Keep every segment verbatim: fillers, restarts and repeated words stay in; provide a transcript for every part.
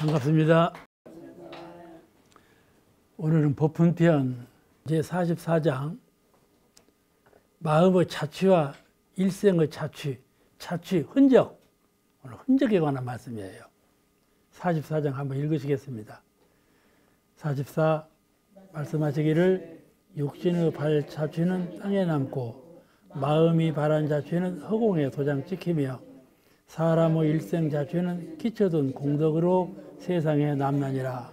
반갑습니다. 오늘은 법훈편 제사십사 장 마음의 자취와 일생의 자취, 자취, 흔적, 오늘 흔적에 관한 말씀이에요. 사십사 장 한번 읽으시겠습니다. 사십사 말씀하시기를 육신의 발 자취는 땅에 남고 마음이 바란 자취는 허공에 도장 찍히며 사람의 일생 자취는 끼쳐둔 공덕으로 세상에 남나니라.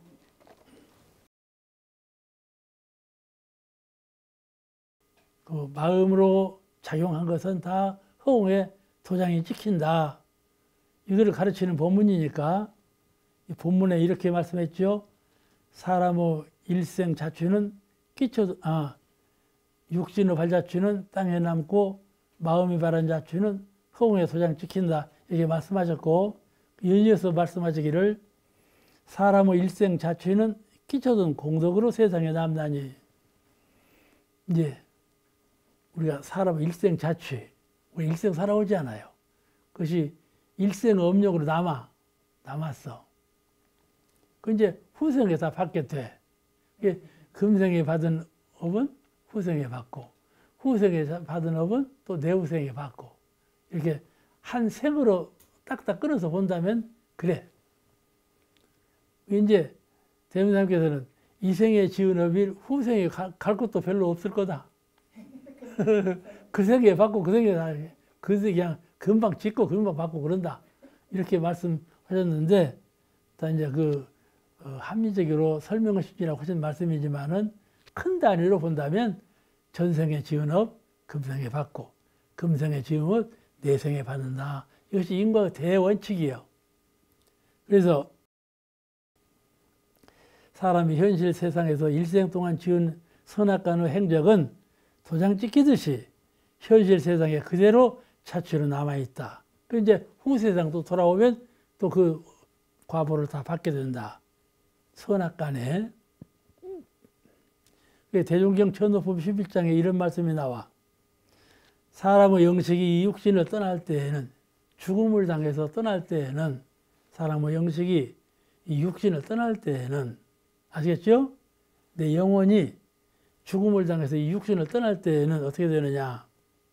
그 마음으로 작용한 것은 다 허공에 도장이 찍힌다. 이거를 가르치는 본문이니까 이 본문에 이렇게 말씀했죠. 사람의 일생 자취는 끼쳐 아 육신의 발자취는 땅에 남고 마음이 바란 자취는 허공에 도장 찍힌다. 이렇게 말씀하셨고 연이어서 말씀하시기를 사람의 일생 자취는 끼쳐둔 공덕으로 세상에 남나니. 이제 우리가 사람의 일생 자취, 우리 일생 살아오지 않아요. 그것이 일생 업력으로 남아, 남았어. 그 이제 후생에 다 받게 돼. 금생에 받은 업은 후생에 받고, 후생에 받은 업은 또 내후생에 받고, 이렇게 한 생으로 딱딱 끊어서 본다면 그래. 이제 대문사님께서는 이 생에 지은 업이 후생에 가, 갈 것도 별로 없을 거다. 그 생에 받고 그 생에 다, 그 생에 그냥 금방 짓고 금방 받고 그런다. 이렇게 말씀하셨는데, 다 이제 그 어, 합리적으로 설명을 쉽지라고 하신 말씀이지만은 큰 단위로 본다면 전생에 지은 업, 금생에 받고, 금생에 지은 업, 내생에 받는다. 이것이 인과의 대원칙이에요. 그래서 사람이 현실 세상에서 일생 동안 지은 선악간의 행적은 도장 찍히듯이 현실 세상에 그대로 자취로 남아있다. 그 이제 후세상도 돌아오면 또 그 과보를 다 받게 된다. 선악간에. 대종경 천도법 십일 장에 이런 말씀이 나와. 사람의 영식이 이 육신을 떠날 때에는, 죽음을 당해서 떠날 때에는, 사람의 영식이 이 육신을 떠날 때에는, 아시겠죠? 내 영혼이 죽음을 당해서 이 육신을 떠날 때에는 어떻게 되느냐?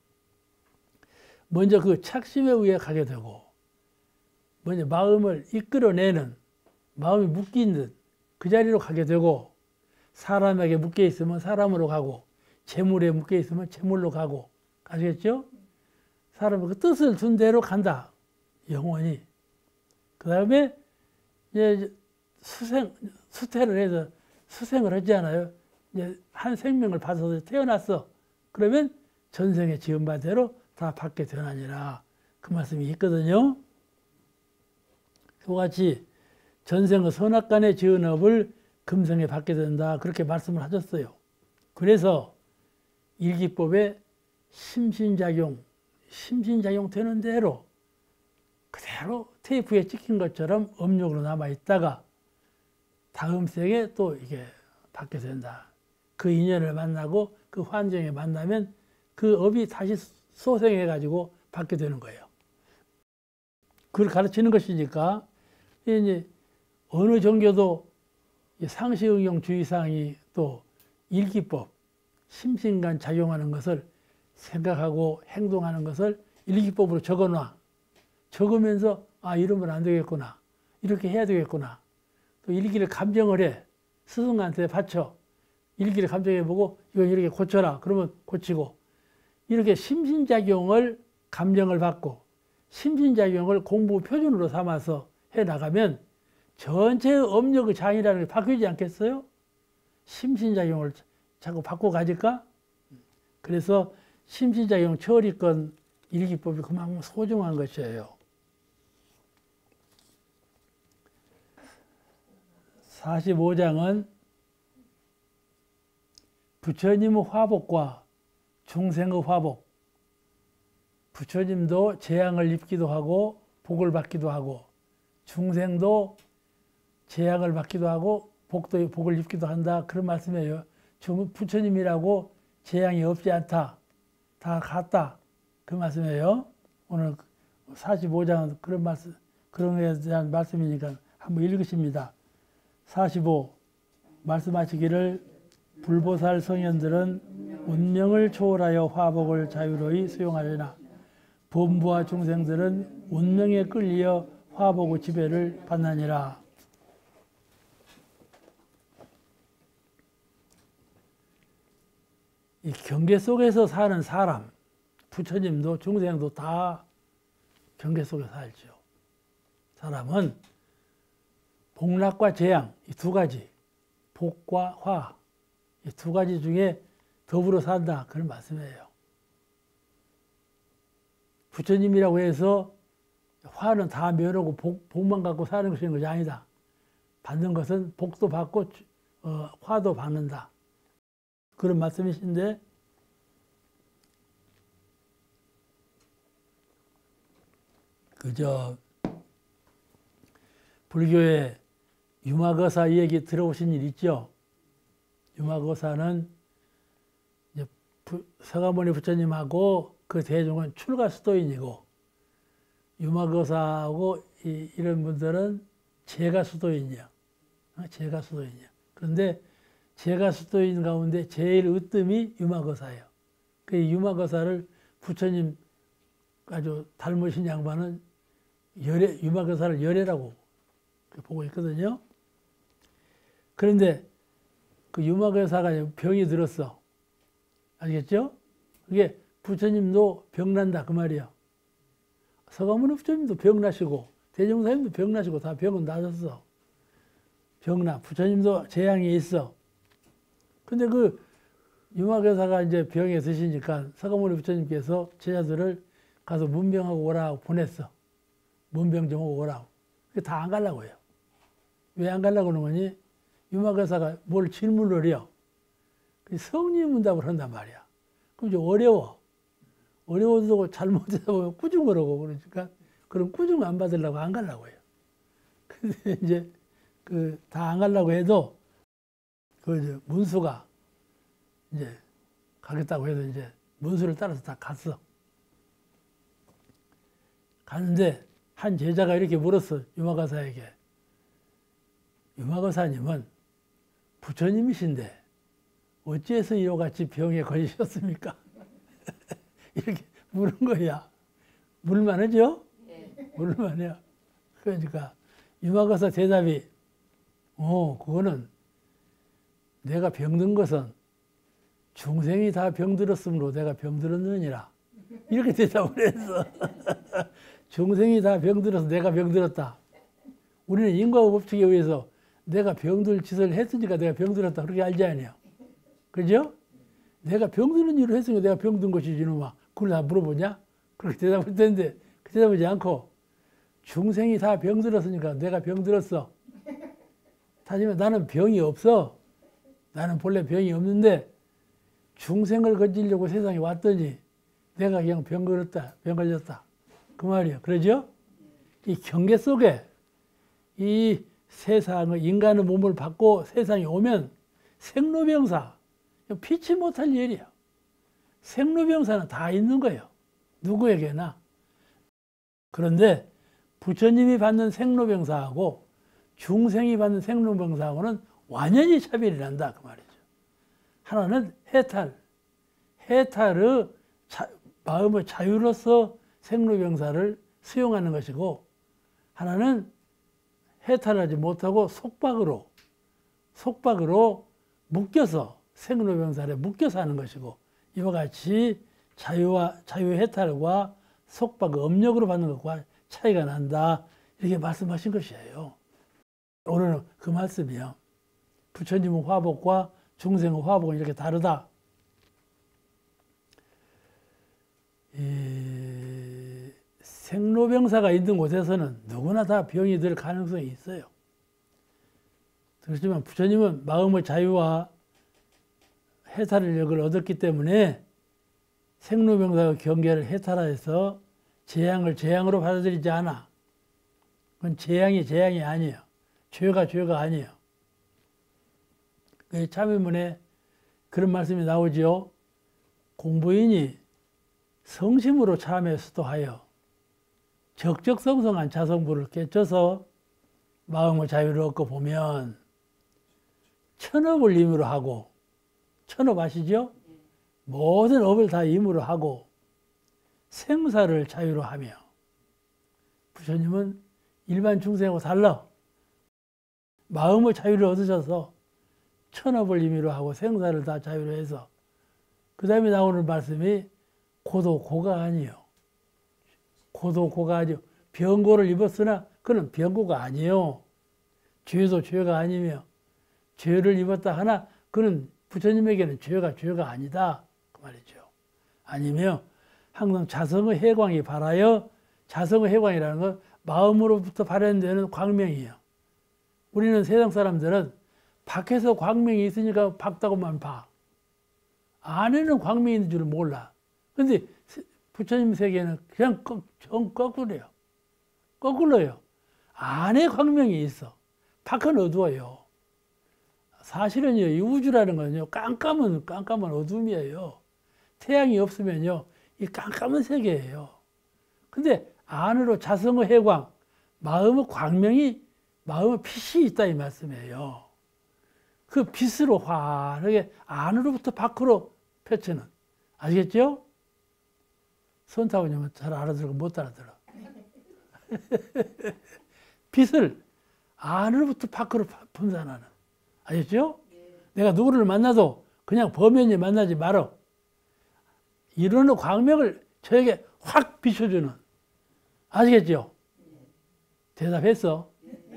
먼저 그 착심에 의해 가게 되고, 먼저 마음을 이끌어내는, 마음이 묶인 그 자리로 가게 되고, 사람에게 묶여 있으면 사람으로 가고, 재물에 묶여 있으면 재물로 가고, 아시겠죠? 사람의 그 뜻을 둔 대로 간다. 영원히. 그 다음에 이제 수생, 수태를 해서 수생을 하지 않아요? 이제 한 생명을 받아서 태어났어. 그러면 전생에 지은 바대로 다 받게 되나니라. 그 말씀이 있거든요. 그같이 전생의 선악간에 지은 업을 금생에 받게 된다. 그렇게 말씀을 하셨어요. 그래서 일기법에 심신작용, 심신작용 되는 대로 그대로 테이프에 찍힌 것처럼 업력으로 남아있다가 다음 생에 또 이게 받게 된다. 그 인연을 만나고 그 환경에 만나면 그 업이 다시 소생해가지고 받게 되는 거예요. 그걸 가르치는 것이니까 이제 어느 종교도 상시응용 주의사항이 또 일기법, 심신간 작용하는 것을 생각하고 행동하는 것을 일기법으로 적어놔. 적으면서 아 이러면 안 되겠구나. 이렇게 해야 되겠구나. 또 일기를 감정을 해. 스승한테 바쳐. 일기를 감정해보고 이거 이렇게 고쳐라. 그러면 고치고. 이렇게 심신작용을 감정을 받고 심신작용을 공부 표준으로 삼아서 해나가면 전체의 업력의 장이라는 게 바뀌지 않겠어요? 심신작용을 자꾸 바꿔가질까? 그래서 심신작용 처리권 일기법이 그만큼 소중한 것이에요. 사십오 장은 부처님의 화복과 중생의 화복, 부처님도 재앙을 입기도 하고 복을 받기도 하고 중생도 재앙을 받기도 하고 복도, 복을 입기도 한다. 그런 말씀이에요. 부처님이라고 재앙이 없지 않다. 다 같다. 그 말씀이에요. 오늘 사십오 장은 그런 말씀, 그런 것에 대한 말씀이니까 한번 읽으십니다. 사십오. 말씀하시기를 불보살 성현들은 운명을 초월하여 화복을 자유로이 수용하려나 범부와 중생들은 운명에 끌려 화복의 지배를 받나니라. 이 경계 속에서 사는 사람, 부처님도 중생도 다 경계 속에 살죠. 사람은 복락과 재앙, 이 두 가지, 복과 화, 이 두 가지 중에 더불어 산다, 그런 말씀이에요. 부처님이라고 해서 화는 다 면하고 복, 복만 갖고 사는 것이 것이 아니다. 받는 것은 복도 받고 어, 화도 받는다. 그런 말씀이신데, 그저 불교에 유마거사 이 얘기 들어오신 일 있죠? 유마거사는 이제 부, 서가모니 부처님하고 그 대중은 출가 수도인이고, 유마거사하고 이, 이런 분들은 제가 수도인이야. 어? 제가 수도인이야. 그런데 제가 수도인 가운데 제일 으뜸이 유마거사예요. 그 유마거사를 부처님 아주 닮으신 양반은 열애, 유마거사를 열애라고 보고 있거든요. 그런데 그 유마거사가 병이 들었어. 알겠죠? 그게 부처님도 병난다 그 말이야. 서가모니 부처님도 병나시고 대종사님도 병나시고 다 병은 나셨어. 병나. 부처님도 재앙이 있어. 근데 그 유마거사가 이제 병에 드시니까 서가모니 부처님께서 제자들을 가서 문병하고 오라고 보냈어. 문병 좀 하고 오라고. 다 안 가려고 해요. 왜 안 가려고 하는 거니? 유마거사가 뭘 질문을 해요. 성리문답을 한단 말이야. 그럼 좀 어려워. 어려워도 잘못하다 보면 꾸중거리고 그러니까 그럼 꾸중 안 받으려고 안 가려고 해요. 근데 이제 그 다 안 가려고 해도 그 이제 문수가 이제 가겠다고 해서 이제 문수를 따라서 다 갔어. 가는데 한 제자가 이렇게 물었어. 유마거사에게. 유마거사님은 부처님이신데 어찌해서 이와 같이 병에 걸리셨습니까? 이렇게 물은 거야. 물만하죠? 네. 물만해요. 그러니까 유마거사 대답이 어 그거는 내가 병든 것은 중생이 다 병들었으므로 내가 병들었느니라. 이렇게 대답을 했어. 중생이 다 병들어서 내가 병들었다. 우리는 인과의 법칙에 의해서 내가 병들 짓을 했으니까 내가 병들었다. 그렇게 알지 않아요. 그죠? 내가 병드는 일을 했으니까 내가 병든 것이지, 이놈아. 그걸 다 물어보냐? 그렇게 대답할 텐데, 그 대답하지 않고, 중생이 다 병들었으니까 내가 병들었어. 하지만 나는 병이 없어. 나는 본래 병이 없는데, 중생을 건지려고 세상에 왔더니, 내가 그냥 병 걸렸다, 병 걸렸다. 그 말이에요. 그러죠? 이 경계 속에, 이 세상의, 인간의 몸을 받고 세상에 오면, 생로병사, 피치 못할 일이야. 생로병사는 다 있는 거예요. 누구에게나. 그런데 부처님이 받는 생로병사하고 중생이 받는 생로병사하고는 완전히 차별이 난다 그 말이죠. 하나는 해탈, 해탈의 자, 마음의 자유로서 생로병사를 수용하는 것이고, 하나는 해탈하지 못하고 속박으로 속박으로 묶여서 생로병사에 묶여서 하는 것이고, 이와 같이 자유와 자유해탈과 속박을 업력으로 받는 것과 차이가 난다, 이렇게 말씀하신 것이에요. 오늘은 그 말씀이요. 부처님의 화복과 중생의 화복은 이렇게 다르다. 이 생로병사가 있는 곳에서는 누구나 다 병이 들 가능성이 있어요. 그렇지만 부처님은 마음의 자유와 해탈력을 얻었기 때문에 생로병사의 경계를 해탈해서 재앙을 재앙으로 받아들이지 않아. 그건 재앙이 재앙이 아니에요. 죄가 죄가 아니에요. 참회문에 그런 말씀이 나오지요. 공부인이 성심으로 참회 수도하여 적적성성한 자성부를 깨쳐서 마음의 자유를 얻고 보면 천업을 임의로 하고, 천업 아시죠? 모든 업을 다 임의로 하고 생사를 자유로 하며, 부처님은 일반 중생하고 달라. 마음의 자유를 얻으셔서 천업을 임의로 하고 생사를 다 자유로 해서, 그 다음에 나오는 말씀이 고도 고가 아니요. 고도 고가 아니요. 병고를 입었으나 그는 병고가 아니에요. 죄도 죄가 아니며, 죄를 입었다 하나 그는 부처님에게는 죄가 죄가 아니다 그 말이죠. 아니며 항상 자성의 해광이 발하여, 자성의 해광이라는 건 마음으로부터 발현되는 광명이에요. 우리는 세상 사람들은 밖에서 광명이 있으니까 밝다고만 봐. 안에는 광명이 있는 줄 몰라. 근데 부처님 세계는 그냥 정 거꾸로요. 거꾸로요. 안에 광명이 있어. 밖은 어두워요. 사실은요, 이 우주라는 건요, 깜깜은, 깜깜한 어둠이에요. 태양이 없으면요, 이 깜깜한 세계예요. 근데 안으로 자성의 해광, 마음의 광명이, 마음의 빛이 있다 이 말씀이에요. 그 빛으로 환하게 안으로부터 밖으로 펼치는. 아시겠죠? 손타고님은 잘 알아들고 못 알아들어. 빛을 안으로부터 밖으로 분산하는. 아셨죠? 내가 누구를 만나도 그냥 범연히 만나지 말어. 이러는 광명을 저에게 확 비춰주는. 아시겠죠? 대답했어.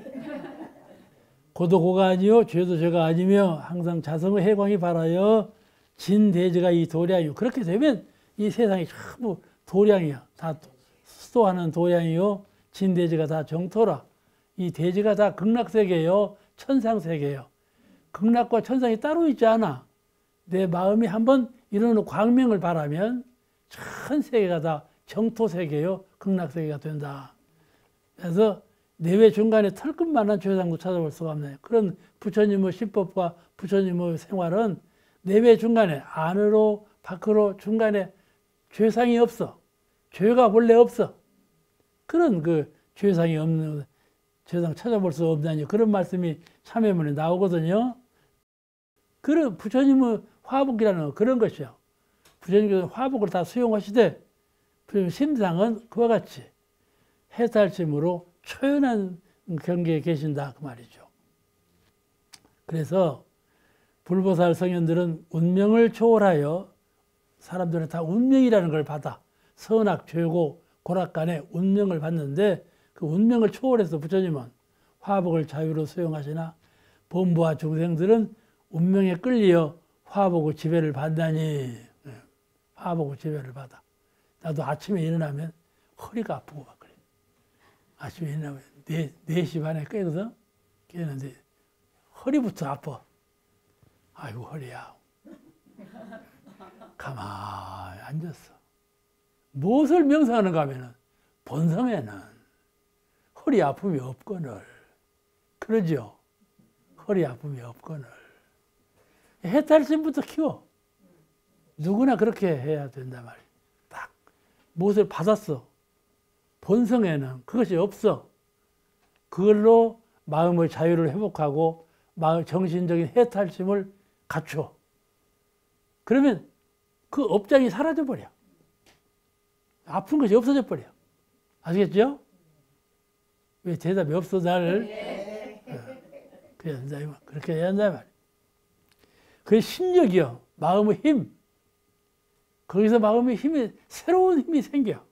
고도 고가 아니요, 죄도 죄가 아니며 항상 자성의 해광이 발하여 진대지가 이 도량이요. 그렇게 되면 이 세상이 전부 도량이야. 다 수도하는 도량이요. 진대지가 다 정토라. 이 대지가 다 극락세계예요. 천상세계예요. 극락과 천상이 따로 있지 않아. 내 마음이 한번 이런 광명을 바라면 전 세계가 다 정토세계요. 극락세계가 된다. 그래서 내외 중간에 털끝만한 죄상도 찾아볼 수가 없네요. 그런 부처님의 신법과 부처님의 생활은 내외 중간에 안으로 밖으로 중간에 죄상이 없어. 죄가 원래 없어. 그런 그 죄상이 없는, 죄상 찾아볼 수 없다니 그런 말씀이 참회문에 나오거든요. 그런 부처님의 화복이라는 그런 것이요. 부처님께서 화복을 다 수용하시되 부처님 심상은 그와 같이 해탈심으로 초연한 경계에 계신다 그 말이죠. 그래서 불보살 성현들은 운명을 초월하여, 사람들은 다 운명이라는 걸 받아. 선악, 죄고, 고락간에 운명을 받는데 그 운명을 초월해서 부처님은 화복을 자유로 수용하시나 범부와 중생들은 운명에 끌려 화복의 지배를 받다니. 화복의 지배를 받아. 나도 아침에 일어나면 허리가 아프고 막 그래. 아침에 일어나면 네 시 반에 깨거든. 깨는데 허리부터 아파. 아이고 허리야. 가만히 앉았어. 무엇을 명상하는가 하면은 본성에는 허리 아픔이 없거늘. 그러죠? 허리 아픔이 없거늘. 해탈심부터 키워. 누구나 그렇게 해야 된단 말이야. 딱 무엇을 받았어. 본성에는 그것이 없어. 그걸로 마음의 자유를 회복하고 마음 정신적인 해탈심을 갖춰. 그러면 그 업장이 사라져 버려. 아픈 것이 없어져 버려. 아시겠죠? 왜 대답이 없어 나를? 그래야 된다. 그렇게 해야 한다 말이야. 그게 심력이요. 마음의 힘. 거기서 마음의 힘이, 새로운 힘이 생겨.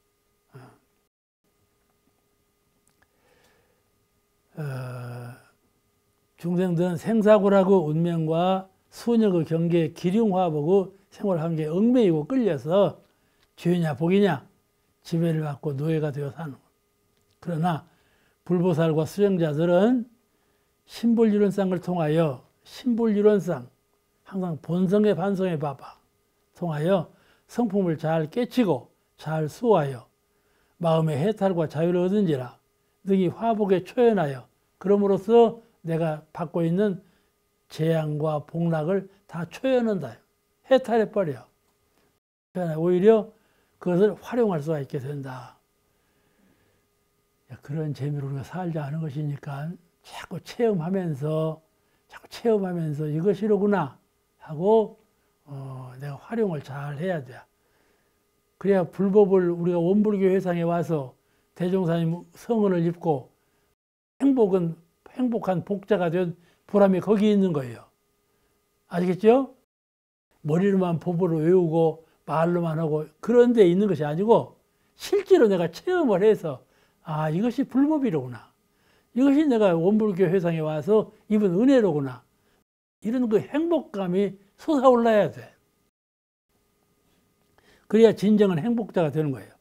어, 중생들은 생사고라고 운명과 수녀의 경계에 기륭화보고 생활한 게 얽매이고 끌려서 죄냐 복이냐 지배를 받고 노예가 되어 사는 것. 그러나 불보살과 수행자들은 신불유론상을 통하여, 신불유론상, 항상 본성의 반성에 봐봐. 통하여 성품을 잘 깨치고 잘 수호하여 마음의 해탈과 자유를 얻은지라 능히 화복에 초연하여 그럼으로써 내가 받고 있는 재앙과 복락을 다 초연한다. 해탈해버려. 오히려 그것을 활용할 수가 있게 된다. 그런 재미로 우리가 살자 하는 것이니까 자꾸 체험하면서 자꾸 체험하면서 이것이로구나 하고 어, 내가 활용을 잘 해야 돼. 그래야 불법을 우리가 원불교 회상에 와서 대종사님 성은을 입고 행복은 행복한 복자가 된 보람이 거기 있는 거예요. 아시겠죠? 머리로만 법을 외우고 말로만 하고 그런 데 있는 것이 아니고 실제로 내가 체험을 해서 아 이것이 불법이로구나. 이것이 내가 원불교 회상에 와서 입은 은혜로구나. 이런 그 행복감이 솟아올라야 돼. 그래야 진정한 행복자가 되는 거예요.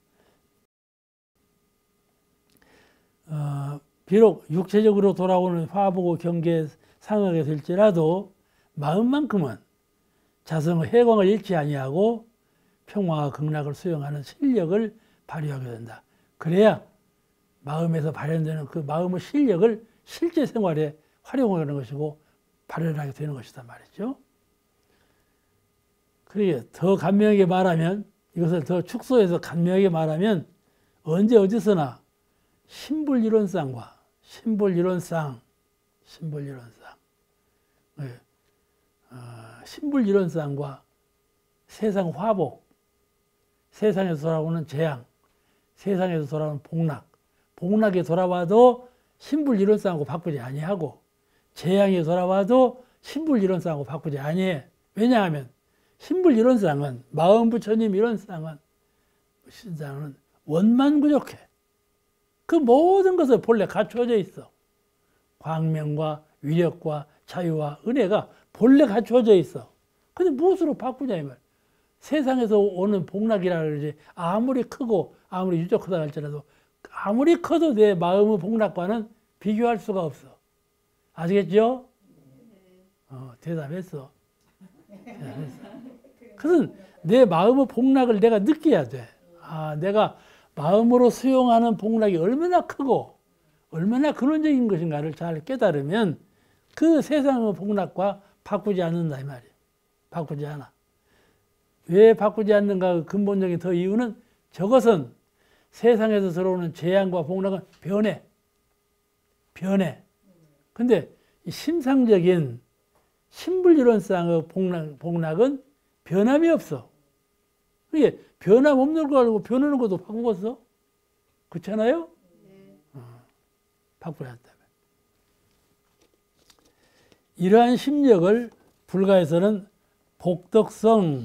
어, 비록 육체적으로 돌아오는 화보고 경계에 상하게 될지라도 마음만큼은 자성의 해광을 잃지 아니하고 평화와 극락을 수용하는 실력을 발휘하게 된다. 그래야 마음에서 발현되는 그 마음의 실력을 실제 생활에 활용하는 것이고 발현하게 되는 것이다 말이죠. 그러게 더 간명하게 말하면 이것을 더 축소해서 간명하게 말하면 언제 어디서나 신불이론상과 신불이론상 신불이론상 네. 어, 신불이론상과 세상 화복 세상에서 돌아오는 재앙 세상에서 돌아오는 복락 복락에 돌아와도 신불이론상하고 바꾸지 아니하고 재앙에 돌아와도 신불이론상하고 바꾸지 아니해. 왜냐하면 신불이론상은 마음부처님 이론상은 신상은 원만구족해. 그 모든 것을 본래 갖추어져 있어. 광명과 위력과 자유와 은혜가 본래 갖추어져 있어. 근데 무엇으로 바꾸냐 이 말. 세상에서 오는 복락이라 그러지 아무리 크고 아무리 유족하다 할지라도 아무리 커도 내 마음의 복락과는 비교할 수가 없어. 아시겠죠? 어, 대답했어. 대답했어. 그래서 내 마음의 복락을 내가 느껴야 돼. 아, 내가 마음으로 수용하는 복락이 얼마나 크고 얼마나 근원적인 것인가를 잘 깨달으면 그 세상의 복락과 바꾸지 않는다 이 말이에요. 바꾸지 않아. 왜 바꾸지 않는가 근본적인 더 이유는 저것은 세상에서 들어오는 재앙과 복락은 변해. 변해. 근데 이 심상적인 신불이론상의 복락, 복락은 변함이 없어. 이게 변함 없는 거 알고 변하는 것도 바꾸겠어? 그렇잖아요? 네. 어, 바꾸야 한다면. 이러한 심력을 불가에서는 복덕성,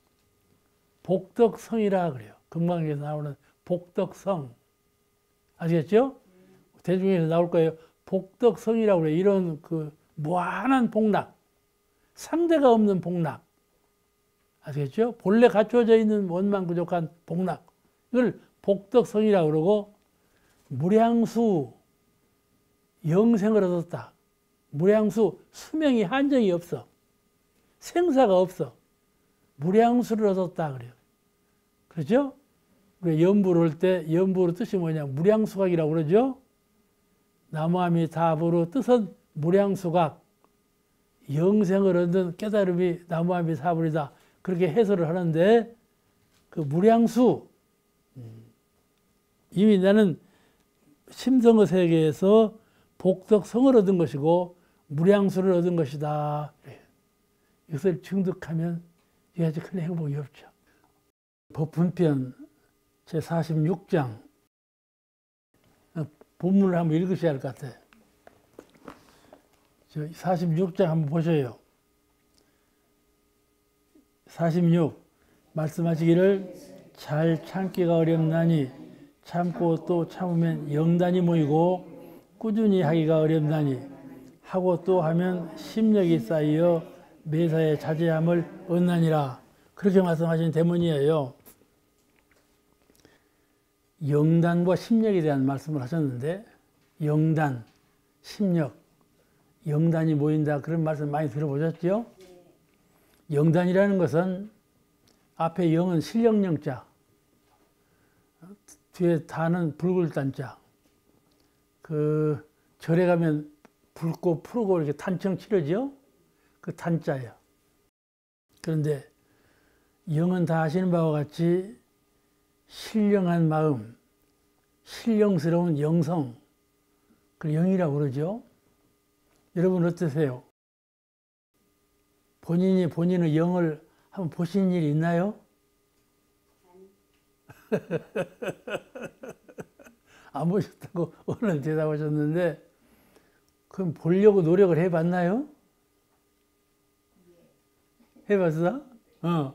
복덕성이라 그래요. 금강에서 나오는 복덕성. 아시겠죠? 네. 대중에서 나올 거예요. 복덕성이라고 그래요. 이런 그 무한한 복락. 상대가 없는 복락. 아시겠죠? 본래 갖춰져 있는 원만부족한 복락. 이걸 복덕성이라고 그러고 무량수 영생을 얻었다. 무량수 수명이 한정이 없어. 생사가 없어. 무량수를 얻었다 그래요. 그렇죠? 우리 연부를 할 때 연부의 뜻이 뭐냐? 무량수각이라고 그러죠? 나무아미타불의 뜻은 무량수각. 영생을 얻는 깨달음이 나무아미타불이다. 그렇게 해설을 하는데 그 무량수 이미 나는 심성의 세계에서 복덕성을 얻은 것이고 무량수를 얻은 것이다. 이것을 증득하면 이같이 큰 행복이 없죠. 법분편 제사십육 장 본문을 한번 읽으셔야 할 것 같아요. 저 사십육 장 한번 보셔요. 사십육 말씀하시기를 잘 참기가 어렵나니 참고 또 참으면 영단이 모이고 꾸준히 하기가 어렵나니 하고 또 하면 심력이 쌓여 매사에 자제함을 얻나니라. 그렇게 말씀하신 대문이에요. 영단과 심력에 대한 말씀을 하셨는데 영단, 심력, 영단이 모인다 그런 말씀 많이 들어보셨죠? 영단이라는 것은 앞에 영은 실령영자, 뒤에 단은 붉을 단자. 그 절에 가면 붉고 푸르고 이렇게 단청 치러지요? 그 단자예요. 그런데 영은 다 아시는 바와 같이 신령한 마음, 신령스러운 영성, 그 영이라고 그러죠. 여러분 어떠세요? 본인이 본인의 영을 한번 보신 일이 있나요? 안 보셨다고 오늘 대답하셨는데, 그럼 보려고 노력을 해봤나요? 해봤어? 어.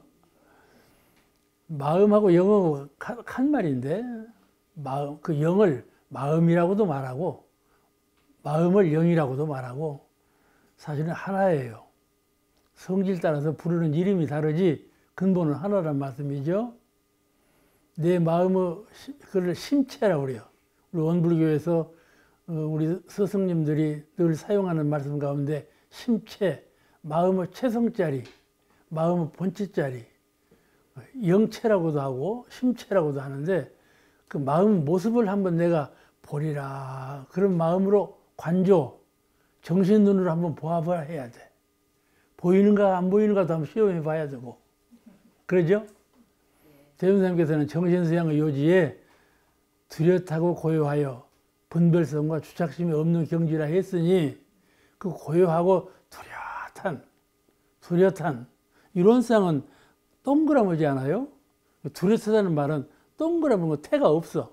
마음하고 영하고 한 말인데, 마음, 그 영을 마음이라고도 말하고, 마음을 영이라고도 말하고, 사실은 하나예요. 성질 따라서 부르는 이름이 다르지, 근본은 하나란 말씀이죠. 내 마음의, 그걸 심체라고 그래요. 우리 원불교에서 우리 스승님들이 늘 사용하는 말씀 가운데 심체, 마음의 체성자리, 마음의 본체자리, 영체라고도 하고 심체라고도 하는데, 그 마음 모습을 한번 내가 보리라. 그런 마음으로 관조, 정신 눈으로 한번 보아봐야 해야 돼. 보이는가 안 보이는가도 한번 시험해 봐야 되고. 그러죠? 대원사님께서는 정신수양의 요지에 뚜렷하고 고요하여 분별성과 주착심이 없는 경지라 했으니, 그 고요하고 뚜렷한, 뚜렷한 이론상은 동그라미지 않아요? 뚜렷하다는 말은 동그라미 거 태가 없어.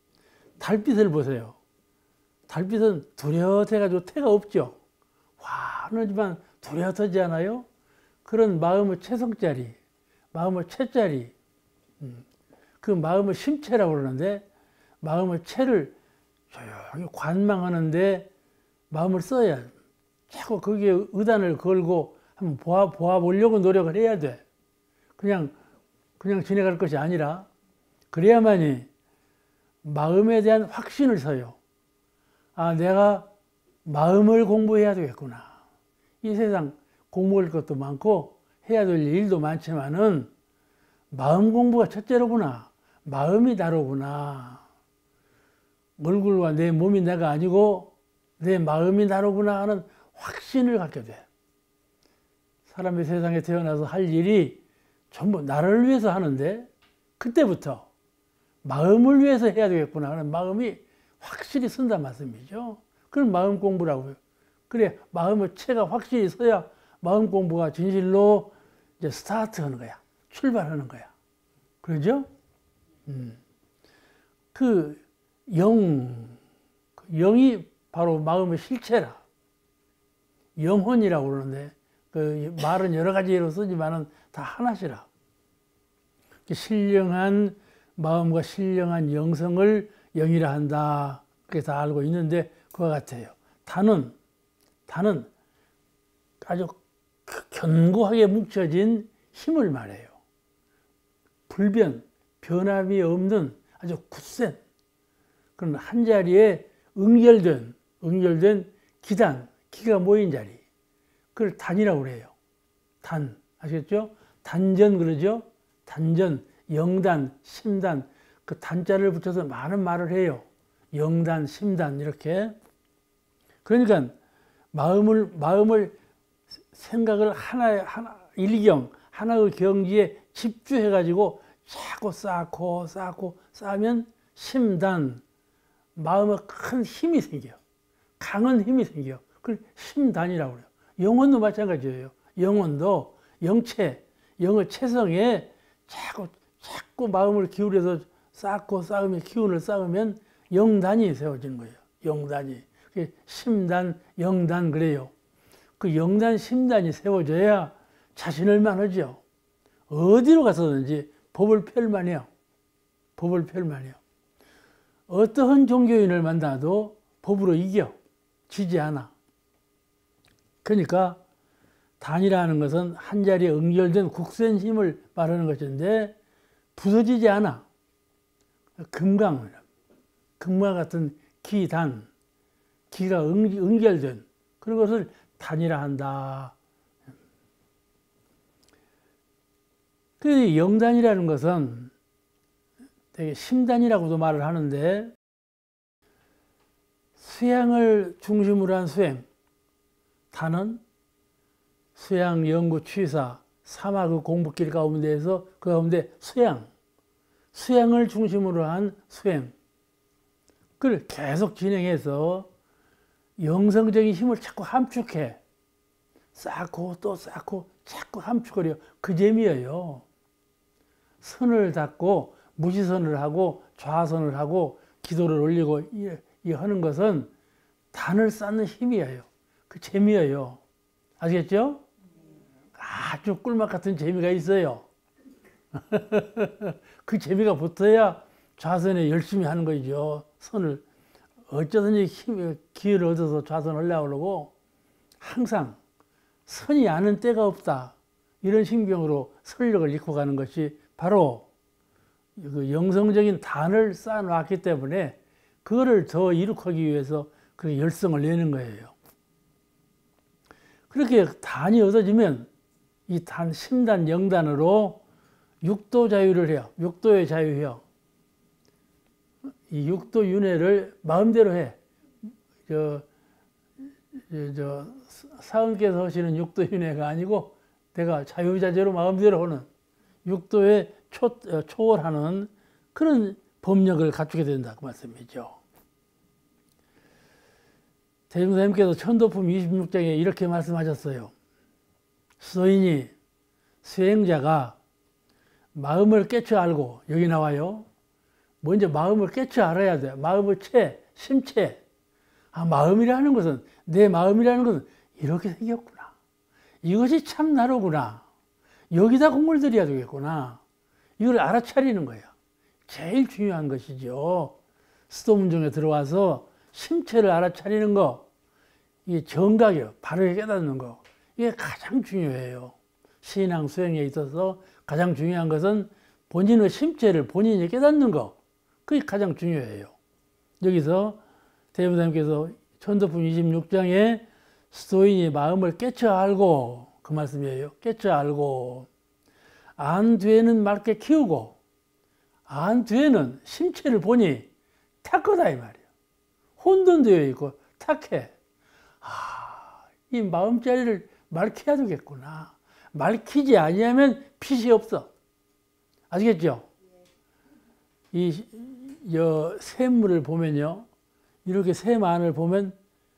달빛을 보세요. 달빛은 뚜렷해가지고 태가 없죠. 환하지만 뚜렷하지 않아요? 그런 마음의 체성자리, 마음의 체자리, 그 마음의 심체라고 그러는데, 마음의 체를 조용히 관망하는데 마음을 써야 돼. 자꾸 거기에 의단을 걸고 한번 보아, 보아보려고 노력을 해야 돼. 그냥, 그냥 지나갈 것이 아니라, 그래야만이 마음에 대한 확신을 서요. 아, 내가 마음을 공부해야 되겠구나. 이 세상 공부할 것도 많고 해야 될 일도 많지만은 마음 공부가 첫째로구나. 마음이 다르구나. 얼굴과 내 몸이 내가 아니고 내 마음이 다르구나 하는 확신을 갖게 돼. 사람이 세상에 태어나서 할 일이 전부 나를 위해서 하는데, 그때부터 마음을 위해서 해야 되겠구나 하는 마음이 확실히 쓴단 말씀이죠. 그런 마음 공부라고요. 그래, 마음의 체가 확실히 서야 마음 공부가 진실로 이제 스타트 하는 거야. 출발하는 거야. 그러죠? 음. 그 영, 그 영이 바로 마음의 실체라. 영혼이라고 그러는데, 그 말은 여러 가지로 쓰지만은 다 하나시라. 신령한 마음과 신령한 영성을 영이라 한다. 그렇게 다 알고 있는데, 그와 같아요. 단은, 단은 아주 견고하게 뭉쳐진 힘을 말해요. 불변, 변함이 없는 아주 굳센 그런 한 자리에 응결된, 응결된 기단, 기가 모인 자리. 그걸 단이라고 그래요. 단. 아시겠죠? 단전 그러죠? 단전, 영단, 심단. 그 단자를 붙여서 많은 말을 해요. 영단, 심단, 이렇게. 그러니까 마음을, 마음을, 생각을 하나의, 하나, 일경, 하나의 경지에 집중해가지고 자꾸 쌓고, 쌓고, 쌓으면 심단, 마음에 큰 힘이 생겨요. 강한 힘이 생겨요. 그걸 심단이라고 그래요. 영혼도 마찬가지예요. 영혼도 영체, 영의 체성에 자꾸, 자꾸 마음을 기울여서 쌓고 쌓으면, 기운을 쌓으면 영단이 세워지는 거예요. 영단이. 심단, 영단 그래요. 그 영단, 심단이 세워져야 자신을 만하죠. 어디로 가서든지 법을 펼만해요. 법을 펼만해요. 어떠한 종교인을 만나도 법으로 이겨. 지지 않아. 그러니까 단이라는 것은 한 자리에 응결된 굳센 힘을 말하는 것인데, 부서지지 않아. 금강, 금과 같은 기단, 기가 응결된 그런 것을 단이라 한다. 그 영단이라는 것은 되게 심단이라고도 말을 하는데, 수양을 중심으로 한 수행, 단은 수양, 연구, 취사, 사마그 공부길 가운데에서 그 가운데 수양, 수양을 중심으로 한 수행, 그걸 계속 진행해서 영성적인 힘을 자꾸 함축해. 쌓고 또 쌓고 자꾸 함축거려. 그 재미예요. 선을 닦고 무시선을 하고 좌선을 하고 기도를 올리고 이, 이 하는 것은 단을 쌓는 힘이에요. 그 재미예요. 아시겠죠? 아주 꿀맛 같은 재미가 있어요. 그 재미가 붙어야 좌선에 열심히 하는 거죠. 선을 어쩌든지 힘, 기회를 얻어서 좌선을 하려고 그러고 항상 선이 아는 때가 없다. 이런 신경으로 설력을 잃고 가는 것이 바로 그 영성적인 단을 쌓아놨기 때문에 그거를 더 이룩하기 위해서 그 열성을 내는 거예요. 그렇게 단이 얻어지면 이 단, 심단, 영단으로 육도 자유를 해요. 육도의 자유해요. 이 육도 윤회를 마음대로 해. 저, 저, 저 사은께서 하시는 육도 윤회가 아니고 내가 자유자재로 마음대로 하는 육도에 초, 초월하는 그런 법력을 갖추게 된다. 그 말씀이죠. 대중사님께서 천도품 이십육 장에 이렇게 말씀하셨어요. 수도인이 수행자가 마음을 깨쳐 알고, 여기 나와요. 먼저 마음을 깨쳐 알아야 돼. 마음의 채, 심체. 아, 마음이라는 것은, 내 마음이라는 것은 이렇게 생겼구나. 이것이 참 나로구나. 여기다 공을 들여야 되겠구나. 이걸 알아차리는 거야. 제일 중요한 것이죠. 수도문중에 들어와서 심체를 알아차리는 거. 이게 정각이에요. 바르게 깨닫는 거. 이게 가장 중요해요. 신앙 수행에 있어서 가장 중요한 것은 본인의 심체를 본인이 깨닫는 거. 그게 가장 중요해요. 여기서 대부사님께서 천도품 이십육 장에 수도인이 마음을 깨쳐 알고, 그 말씀이에요. 깨쳐 알고 안 뒤에는 맑게 키우고, 안 뒤에는 심체를 보니 탁하다 이 말이에요. 혼돈되어 있고 탁해. 아, 이 마음자리를 맑혀야 되겠구나. 맑히지 아니하면 빛이 없어. 아시겠죠? 이, 여, 샘물을 보면요. 이렇게 샘안을 보면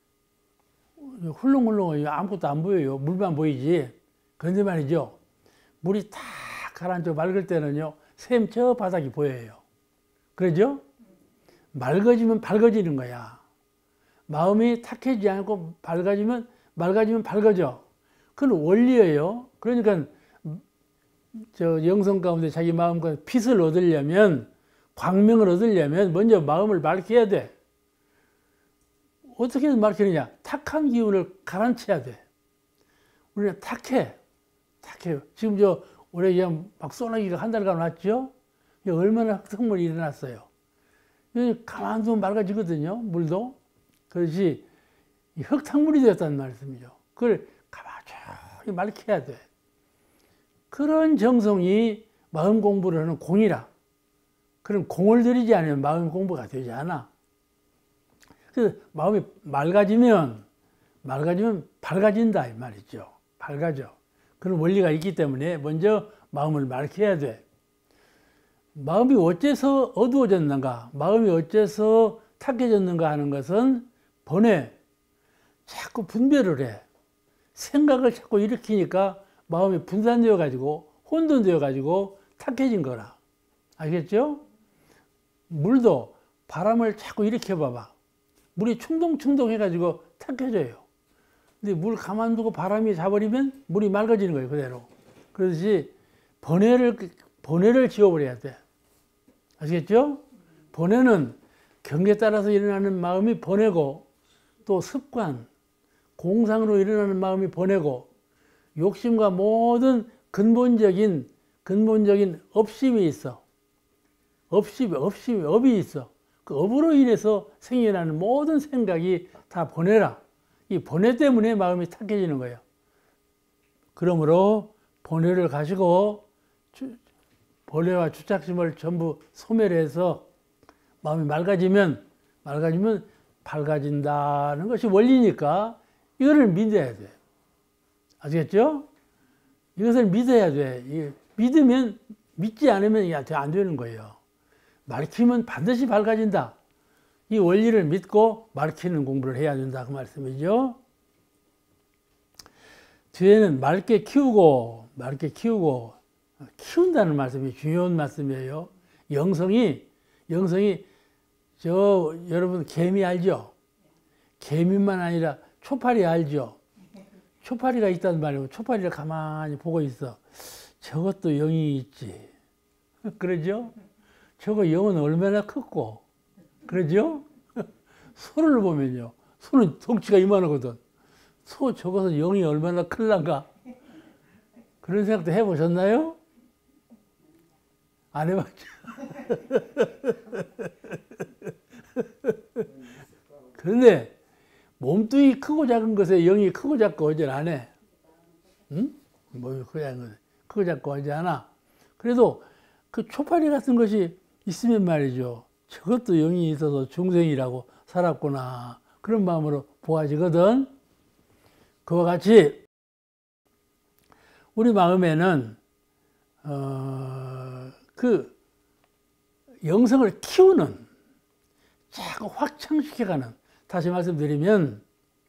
훌렁훌렁 아무것도 안 보여요. 물만 보이지. 그런데 말이죠. 물이 다 가라앉아 맑을 때는요. 샘 저 바닥이 보여요. 그러죠? 맑아지면 밝아지는 거야. 마음이 탁해지지 않고 밝아지면, 맑아지면 밝아져. 그건 원리예요. 그러니까 저 영성 가운데 자기 마음과 빛을 얻으려면, 광명을 얻으려면 먼저 마음을 맑혀야 돼. 어떻게 맑히느냐? 탁한 기운을 가라앉혀야 돼. 우리는 탁해. 탁해요. 지금 저 올해 그냥 막 소나기가 한 달간 왔죠? 얼마나 흙탕물이 일어났어요. 가만두면 맑아지거든요. 물도. 그렇지 흙탕물이 되었다는 말씀이죠. 그걸 가만히 맑혀야 돼. 그런 정성이 마음 공부를 하는 공이라. 그런 공을 들이지 않으면 마음 공부가 되지 않아. 그래서 마음이 맑아지면, 맑아지면 밝아진다 이 말이죠. 밝아져. 그런 원리가 있기 때문에 먼저 마음을 맑혀야 돼. 마음이 어째서 어두워졌는가, 마음이 어째서 탁해졌는가 하는 것은 번뇌, 자꾸 분별을 해. 생각을 자꾸 일으키니까 마음이 분산되어 가지고 혼돈되어 가지고 탁해진 거라. 알겠죠? 물도 바람을 자꾸 일으켜 봐봐. 물이 충동충동 해가지고 탁해져요. 근데 물 가만두고 바람이 자버리면 물이 맑아지는 거예요, 그대로. 그렇듯이 번뇌를, 번뇌를 지워버려야 돼. 아시겠죠? 번뇌는 경계에 따라서 일어나는 마음이 번뇌고, 또 습관, 공상으로 일어나는 마음이 번뇌고, 욕심과 모든 근본적인, 근본적인 업심이 있어. 업심, 업심이, 업이 있어. 그 업으로 인해서 생겨나는 모든 생각이 다 번뇌라. 이 번뇌 때문에 마음이 탁해지는 거예요. 그러므로 번뇌를 가지고 주, 번뇌와 주착심을 전부 소멸해서 마음이 맑아지면, 맑아지면 밝아진다는 것이 원리니까 이거를 믿어야 돼. 아시겠죠? 이것을 믿어야 돼. 믿으면, 믿지 않으면 이게 안 되는 거예요. 맑히면 반드시 밝아진다. 이 원리를 믿고 맑히는 공부를 해야 된다 그 말씀이죠. 뒤에는 맑게 키우고 맑게 키우고 키운다는 말씀이 중요한 말씀이에요. 영성이 영성이 저 여러분 개미 알죠? 개미만 아니라 초파리 알죠? 초파리가 있단 말이에요. 초파리를 가만히 보고 있어. 저것도 영이 있지. 그러죠? 저거 영은 얼마나 컸고. 그러죠? 소를 보면요. 소는 덩치가 이만하거든. 소 저것은 영이 얼마나 클란가. 그런 생각도 해보셨나요? 안 해봤죠? 그런데 몸뚱이 크고 작은 것에 영이 크고 작고 하지 안 해. 응? 몸이 크고 작은 것에 크고 작고 하지 않아. 그래도 그 초파리 같은 것이 있으면 말이죠. 저것도 영이 있어서 중생이라고 살았구나. 그런 마음으로 보아지거든. 그와 같이 우리 마음에는 어, 그 영성을 키우는 자꾸 확장시켜가는, 다시 말씀드리면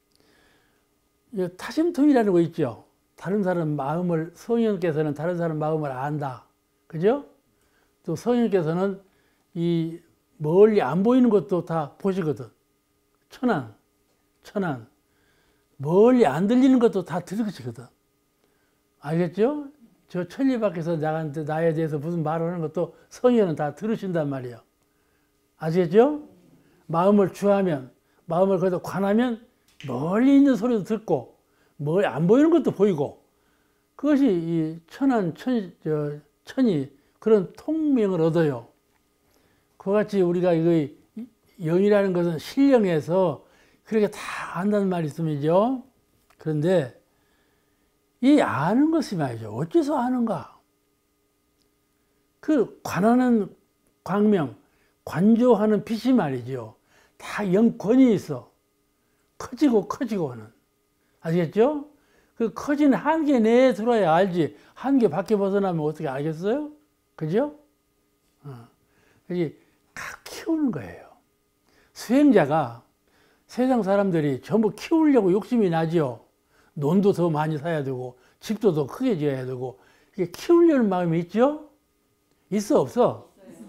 타심통이라는 거 있죠. 다른 사람 마음을, 성령께서는 다른 사람 마음을 안다. 그죠? 또 성령께서는 이 멀리 안 보이는 것도 다 보시거든. 천안, 천안. 멀리 안 들리는 것도 다 들으시거든. 알겠죠? 저 천리 밖에서 나한테 나에 대해서 무슨 말을 하는 것도 성령은 다 들으신단 말이에요. 아시겠죠? 마음을 주하면, 마음을 거기다 관하면 멀리 있는 소리도 듣고 멀리 안 보이는 것도 보이고, 그것이 이 천안, 천, 저, 천이 그런 통명을 얻어요. 그와 같이 우리가 이거 영이라는 것은 신령해서 그렇게 다 안다는 말이 있음이죠. 그런데 이 아는 것이 말이죠. 어째서 아는가? 그 관하는 광명, 관조하는 빛이 말이죠. 다 영권이 있어. 커지고 커지고 하는. 아시겠죠? 그 커진 한계 내에 들어야 알지. 한계 밖에 벗어나면 어떻게 알겠어요? 그죠? 어. 그게 각 키우는 거예요. 수행자가 세상 사람들이 전부 키우려고 욕심이 나죠. 논도 더 많이 사야 되고 집도 더 크게 지어야 되고, 이게 키우려는 마음이 있죠? 있어 없어?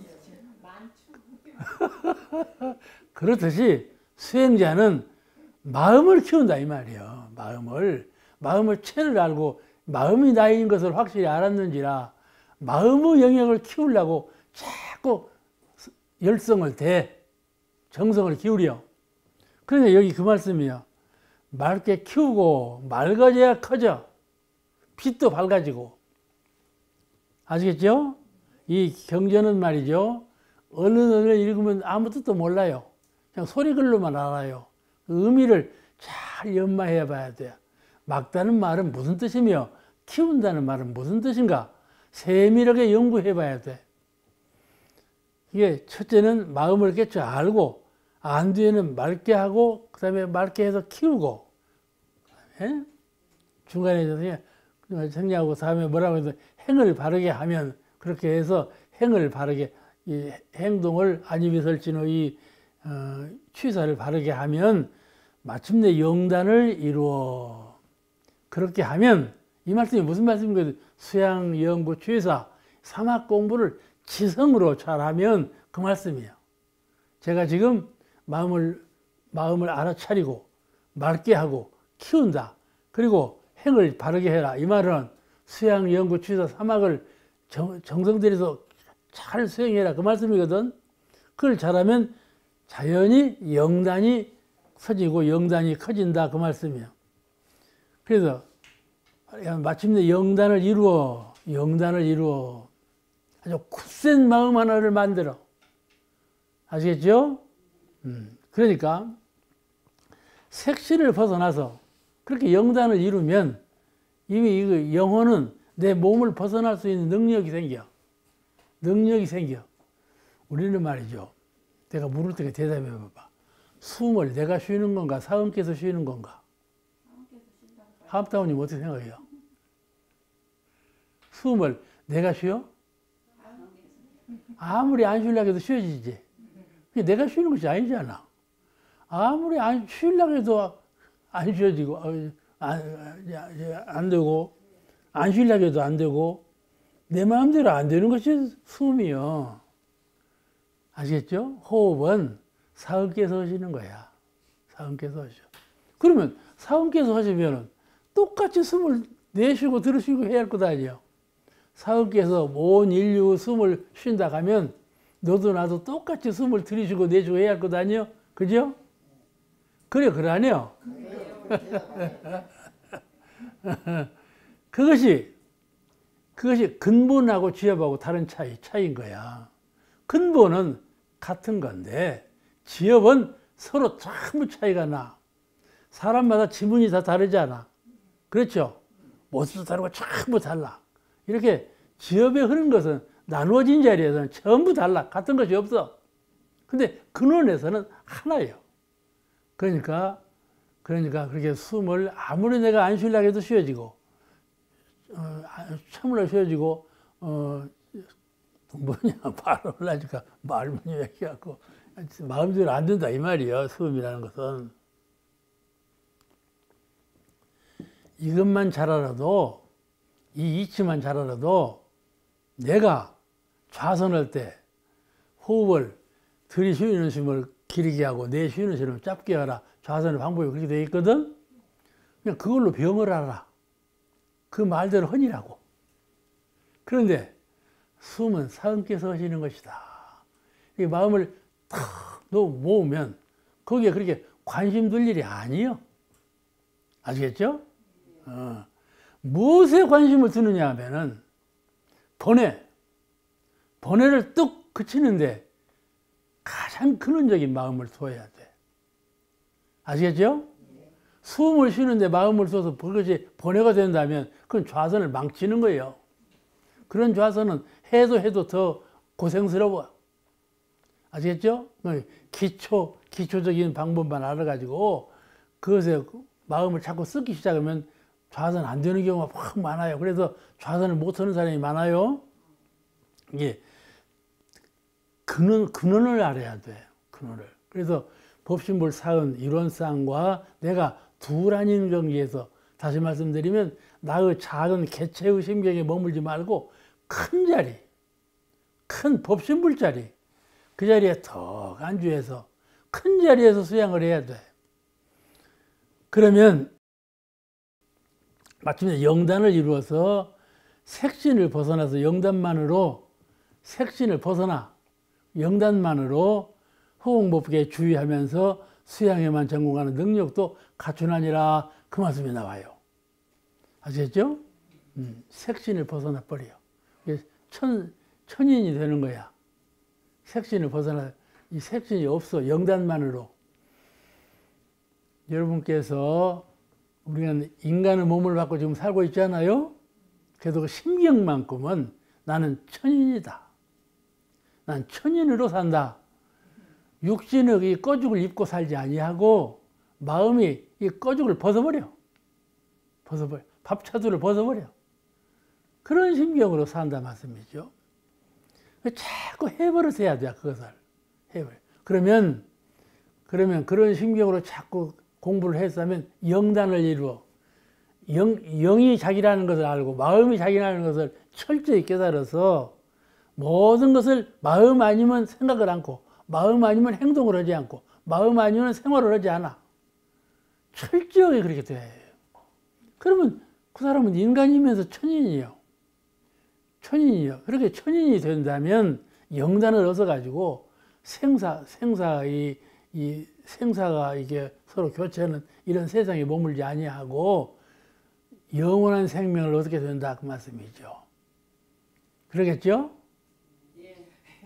그렇듯이 수행자는 마음을 키운다 이 말이에요. 마음을 마음을 체를 알고 마음이 나인 것을 확실히 알았는지라 마음의 영역을 키우려고 자꾸 열성을 대, 정성을 기울여. 그러니까 여기 그 말씀이요. 맑게 키우고 맑아져야 커져. 빛도 밝아지고. 아시겠죠? 이 경전은 말이죠. 어른을 읽으면 아무 뜻도 몰라요. 그냥 소리글로만 알아요. 그 의미를 잘 연마해 봐야 돼요. 막다는 말은 무슨 뜻이며 키운다는 말은 무슨 뜻인가? 세밀하게 연구해 봐야 돼. 이게 첫째는 마음을 깨쳐 알고, 안 뒤에는 맑게 하고, 그 다음에 맑게 해서 키우고, 예? 중간에 생략하고 다음에 뭐라고 해서 행을 바르게 하면, 그렇게 해서 행을 바르게, 이 행동을 안이비설진의 이 어, 취사를 바르게 하면 마침내 영단을 이루어. 그렇게 하면, 이 말씀이 무슨 말씀인가? 수양, 영구, 취사, 삼학 공부를 지성으로 잘하면 그 말씀이에요. 제가 지금 마음을, 마음을 알아차리고, 맑게 하고, 키운다. 그리고 행을 바르게 해라. 이 말은 수양, 영구, 취사, 삼학을 정, 정성 들여서 잘 수행해라. 그 말씀이거든. 그걸 잘하면 자연히 영단이 커지고 영단이 커진다. 그 말씀이에요. 그래서 마침내 영단을 이루어, 영단을 이루어 아주 굳센 마음 하나를 만들어. 아시겠죠? 음, 그러니까 색신을 벗어나서 그렇게 영단을 이루면 이미 이거 영혼은 내 몸을 벗어날 수 있는 능력이 생겨. 능력이 생겨. 우리는 말이죠. 내가 물을 때 대답해 봐봐. 숨을 내가 쉬는 건가? 사음께서 쉬는 건가? 하암타운님 어떻게 생각해요? 숨을 내가 쉬어? 아무리 안 쉬려고 해도 쉬어지지. 그게 내가 쉬는 것이 아니잖아. 아무리 안 쉬려고 해도 안 쉬어지고, 안, 안 되고, 안 쉬려고 해도 안 되고, 내 마음대로 안 되는 것이 숨이요. 아시겠죠? 호흡은 사음께서 하시는 거야. 사음께서 하셔. 그러면 사음께서 하시면은 똑같이 숨을 내쉬고 들으시고 해야 할 것 아니에요. 사음께서 온 인류 숨을 쉰다 하면 너도 나도 똑같이 숨을 들이쉬고 내쉬고 해야 할 것 아니에요. 그죠? 그래, 그러네요. 그것이, 그것이 근본하고 지엽하고 다른 차이, 차이인 거야. 근본은 같은 건데, 지엽은 서로 전부 차이가 나. 사람마다 지문이 다 다르잖아. 그렇죠? 모습도 다르고 전부 달라. 이렇게 지엽에 흐른 것은 나누어진 자리에서는 전부 달라. 같은 것이 없어. 근데 근원에서는 하나예요. 그러니까, 그러니까 그렇게 숨을 아무리 내가 안 쉬려고 해도 쉬어지고, 어, 참으려 쉬어지고, 어, 뭐냐, 말을 하니까 말문이 얘기하고, 마음대로 안 된다, 이 말이에요. 숨이라는 것은. 이것만 잘 알아도, 이 이치만 잘 알아도, 내가 좌선할 때 호흡을 들이쉬는 숨을 길게 하고 내쉬는 숨을 짧게 하라. 좌선의 방법이 그렇게 되어 있거든. 그냥 그걸로 병을 알아. 그 말대로 허니라고. 그런데 숨은 사음께서 하시는 것이다. 이 마음을 탁 모으면 거기에 그렇게 관심 둘 일이 아니요. 아시겠죠? 어. 무엇에 관심을 두느냐 하면은 번뇌. 번뇌를 뚝 그치는데 가장 근원적인 마음을 둬야 돼. 아시겠죠? 숨을 쉬는데 마음을 둬서 그것이 번뇌가 된다면 그건 좌선을 망치는 거예요. 그런 좌선은 해도 해도 더 고생스러워. 아시겠죠? 기초, 기초적인 방법만 알아가지고 그것에 마음을 자꾸 쓰기 시작하면 좌선 안 되는 경우가 확 많아요. 그래서 좌선을 못하는 사람이 많아요. 이게 근원, 근원을 알아야 돼. 근원을. 그래서 법신불 사은 이론상과 내가 둘 아닌 경지에서 다시 말씀드리면 나의 작은 개체의 심경에 머물지 말고 큰 자리, 큰 법신불 자리, 그 자리에 더 안주해서 큰 자리에서 수양을 해야 돼. 그러면 마침내 영단을 이루어서 색신을 벗어나서 영단만으로 색신을 벗어나 영단만으로 호흡법에 주의하면서 수양에만 전공하는 능력도 갖추나니라 그 말씀이 나와요. 아시겠죠? 음, 색신을 벗어나 버려. 천, 천인이 되는 거야. 색신을 벗어나, 이 색신이 없어. 영단만으로. 여러분께서 우리는 인간의 몸을 받고 지금 살고 있잖아요? 그래도 그 심경만큼은 나는 천인이다. 난 천인으로 산다. 육신의 이 꺼죽을 입고 살지 아니하고 마음이 이 꺼죽을 벗어버려. 벗어버려. 밥차두를 벗어버려. 그런 심경으로 산다 말씀이죠. 자꾸 해버릇 해야 돼, 그것을. 해버려. 그러면, 그러면 그런 심경으로 자꾸 공부를 했으면 영단을 이루어. 영, 영이 자기라는 것을 알고 마음이 자기라는 것을 철저히 깨달아서 모든 것을 마음 아니면 생각을 않고 마음 아니면 행동을 하지 않고 마음 아니면 생활을 하지 않아. 철저하게 그렇게 돼. 그러면 그 사람은 인간이면서 천인이요. 천인이요. 그렇게 천인이 된다면 영단을 얻어가지고 생사, 생사의, 이 생사가 이게 서로 교체하는 이런 세상에 머물지 아니하고 영원한 생명을 얻게 된다. 그 말씀이죠. 그러겠죠? 예.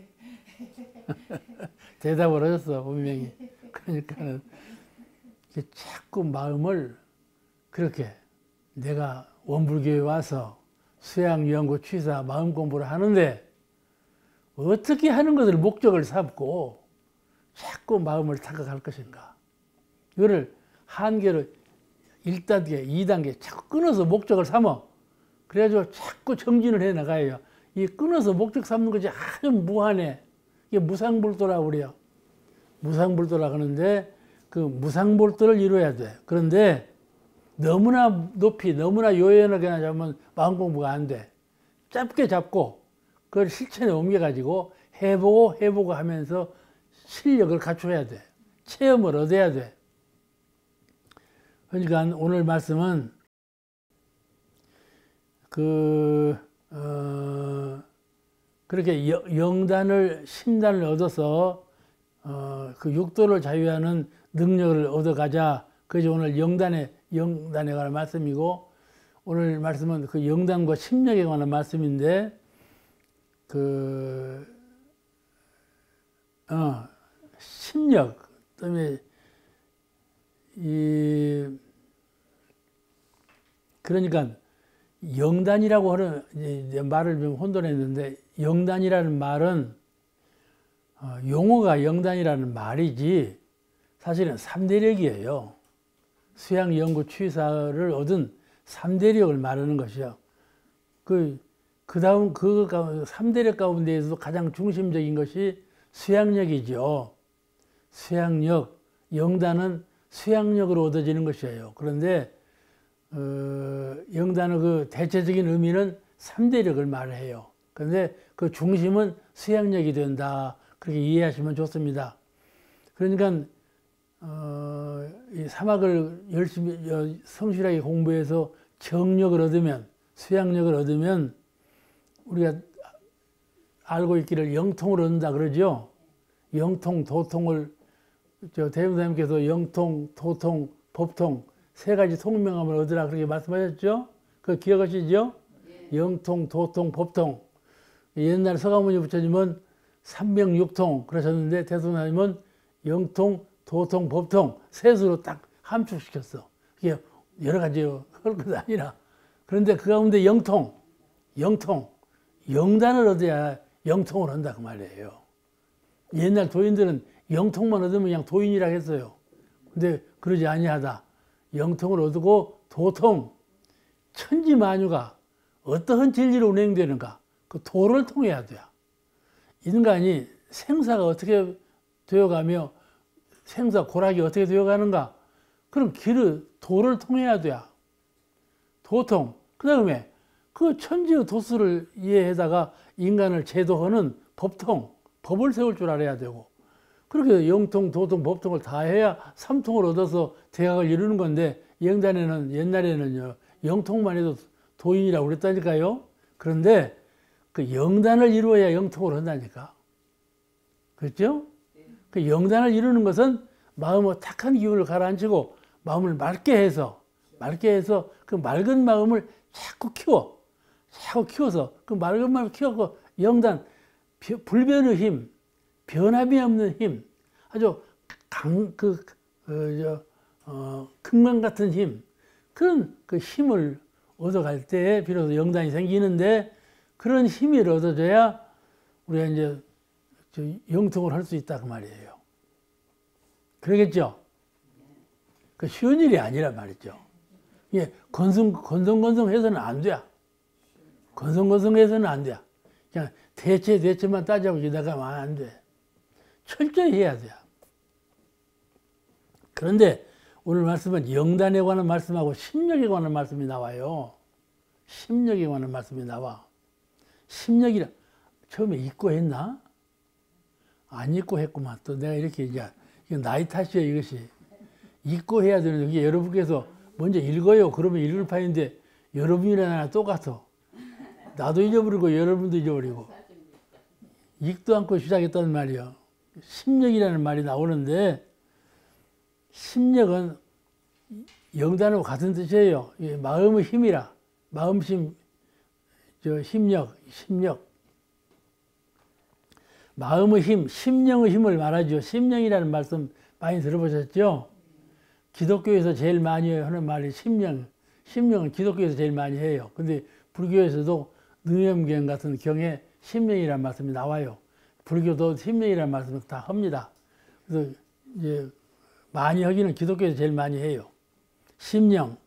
대답을 하셨어, 분명히. 그러니까는 자꾸 마음을 그렇게 내가 원불교에 와서 수양, 연구, 취사, 마음 공부를 하는데 어떻게 하는 것을 목적을 삼고 자꾸 마음을 타격할 것인가. 이거를 한계로 일 단계, 이 단계 자꾸 끊어서 목적을 삼아. 그래가지고 자꾸 정진을 해 나가요. 이 끊어서 목적 삼는 것이 아주 무한해. 이게 무상불도라고 그래요. 무상불도라 그러는데 그 무상불도를 이루어야 돼. 그런데 너무나 높이 너무나 요연하게 잡으면 마음 공부가 안 돼. 짧게 잡고 그걸 실천에 옮겨가지고 해보고 해보고 하면서 실력을 갖춰야 돼. 체험을 얻어야 돼. 그러니까 오늘 말씀은 그 어, 그렇게 영단을 심단을 얻어서 어, 그 육도를 자유하는 능력을 얻어가자. 그것이 오늘 영단의 영단에 관한 말씀이고, 오늘 말씀은 그 영단과 심력에 관한 말씀인데, 그 어, 심력 때문에 이 그러니까 영단이라고 하는 이제 말을 좀 혼돈했는데, 영단이라는 말은 어, 용어가 영단이라는 말이지 사실은 삼대력이에요. 수양, 연구, 취사를 얻은 삼대력을 말하는 것이요. 그, 그 다음 그 삼대력 가운데에서도 가장 중심적인 것이 수양력이죠. 수양력, 영단은 수양력으로 얻어지는 것이에요. 그런데 어, 영단의 그 대체적인 의미는 삼대력을 말해요. 그런데 그 중심은 수양력이 된다. 그렇게 이해하시면 좋습니다. 그러니까 어, 이 사막을 열심히 성실하게 공부해서 정력을 얻으면, 수양력을 얻으면 우리가 알고 있기를 영통을 얻는다 그러죠. 영통, 도통을 저 대웅사님께서 영통, 도통, 법통 세 가지 통명함을 얻으라 그렇게 말씀하셨죠. 그거 기억하시죠? 네. 영통, 도통, 법통. 옛날 서가모니 부처님은 삼명육통 그러셨는데 대통사님은 영통, 도통, 법통 셋으로 딱 함축시켰어. 그게 여러 가지 할 것이 아니라. 그런데 그 가운데 영통, 영통, 영단을 얻어야 영통을 한다 그 말이에요. 옛날 도인들은 영통만 얻으면 그냥 도인이라고 했어요. 근데 그러지 아니하다. 영통을 얻고 도통, 천지만유가 어떠한 진리로 운행되는가 그 도를 통해야 돼요. 인간이 생사가 어떻게 되어가며 생사 고락이 어떻게 되어가는가, 그럼 길을 도를 통해야 돼요. 도통. 그 다음에 그 천지의 도수를 이해해다가 인간을 제도하는 법통, 법을 세울 줄 알아야 되고, 그렇게 영통, 도통, 법통을 다 해야 삼통을 얻어서 대학을 이루는 건데, 영단에는 옛날에는요 영통만 해도 도인이라고 그랬다니까요. 그런데 그 영단을 이루어야 영통을 한다니까. 그렇죠? 그 영단을 이루는 것은 마음의 탁한 기운을 가라앉히고 마음을 맑게 해서 맑게 해서 그 맑은 마음을 자꾸 키워 자꾸 키워서 그 맑은 마음을 키워서 영단, 불변의 힘, 변함이 없는 힘, 아주 강, 그, 그, 저, 어, 금강 같은 힘, 그런 그 힘을 얻어갈 때 비로소 영단이 생기는데, 그런 힘을 얻어줘야 우리가 이제 영통을 할 수 있다 그 말이에요. 그러겠죠? 그 쉬운 일이 아니란 말이죠. 이게 건성, 건성건성 해서는 안 돼. 건성건성 해서는 안 돼. 그냥 대체, 대체만 따져보고 나가면 안 돼. 철저히 해야 돼. 그런데 오늘 말씀은 영단에 관한 말씀하고 심력에 관한 말씀이 나와요. 심력에 관한 말씀이 나와. 심력이라, 처음에 잊고 했나? 안 잊고 했구만. 또 내가 이렇게 이제, 이거 나이 탓이에요, 이것이. 잊고 해야 되는데, 이게 여러분께서 먼저 읽어요. 그러면 읽을 판인데, 여러분이랑 나랑 똑같아. 나도 잊어버리고, 여러분도 잊어버리고. 읽도 않고 시작했단 말이야. 심력이라는 말이 나오는데, 심력은 영단하고 같은 뜻이에요. 마음의 힘이라. 마음심, 저 힘력, 심력. 마음의 힘, 심령의 힘을 말하죠. 심령이라는 말씀 많이 들어보셨죠? 기독교에서 제일 많이 하는 말이 심령. 심령은 기독교에서 제일 많이 해요. 근데 불교에서도 능엄경 같은 경에 심령이라는 말씀이 나와요. 불교도 심령이라는 말씀을 다 합니다. 그래서 이제 많이 하기는 기독교에서 제일 많이 해요. 심령.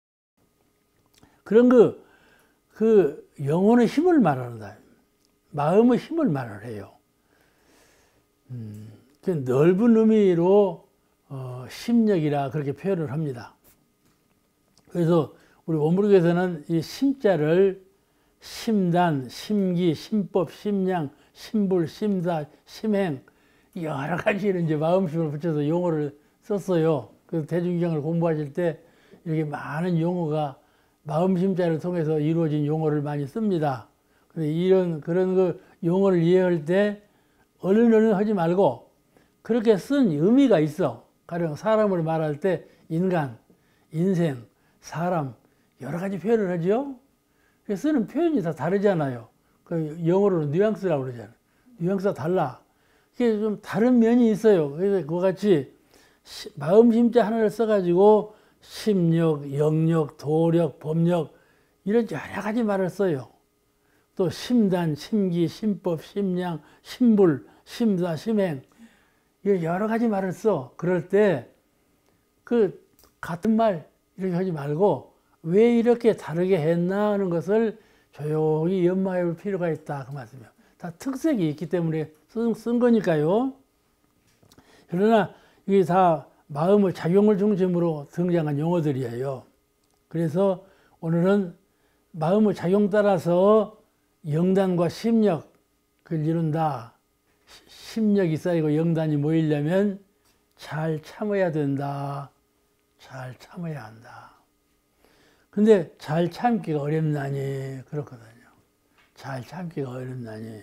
그런 그, 그 영혼의 힘을 말하는다. 마음의 힘을 말을 해요. 음, 그 넓은 의미로 어, 심력이라 그렇게 표현을 합니다. 그래서 우리 원불교에서는 이 심자를 심단, 심기, 심법, 심량, 심불, 심사, 심행 여러 가지 이제 마음심을 붙여서 용어를 썼어요. 그래서 대중경을 공부하실 때 이렇게 많은 용어가 마음심자를 통해서 이루어진 용어를 많이 씁니다. 이런 그런 그 용어를 이해할 때 얼른 얼른 하지 말고 그렇게 쓴 의미가 있어. 가령 사람을 말할 때 인간, 인생, 사람 여러 가지 표현을 하죠. 쓰는 표현이 다 다르잖아요. 그 영어로는 뉘앙스라고 그러잖아요. 뉘앙스가 달라. 이게 좀 다른 면이 있어요. 그래서 그와 같이 마음심자 하나를 써가지고 심력, 영력, 도력, 법력 이런 여러 가지 말을 써요. 또 심단, 심기, 심법, 심량, 심불, 심사, 심행 여러 가지 말을 써. 그럴 때 그 같은 말 이렇게 하지 말고 왜 이렇게 다르게 했나 하는 것을 조용히 연마해 볼 필요가 있다 그 말씀이에요. 다 특색이 있기 때문에 쓴, 쓴 거니까요. 그러나 이게 다 마음의 작용을 중심으로 등장한 용어들이에요. 그래서 오늘은 마음의 작용 따라서 영단과 심력을 이룬다. 심력이 쌓이고 영단이 모이려면 잘 참아야 된다. 잘 참아야 한다. 근데 잘 참기가 어렵나니 그렇거든요. 잘 참기가 어렵나니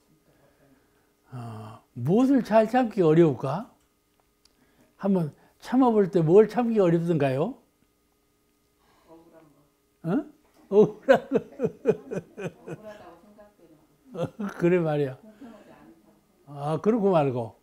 어, 무엇을 잘 참기가 어려울까? 한번 참아볼 때 뭘 참기가 어렵던가요? 억울한 거. 어? 억울한 거. 억울하다고 생각되는 거. 그래 말이야. 아 그렇고 말고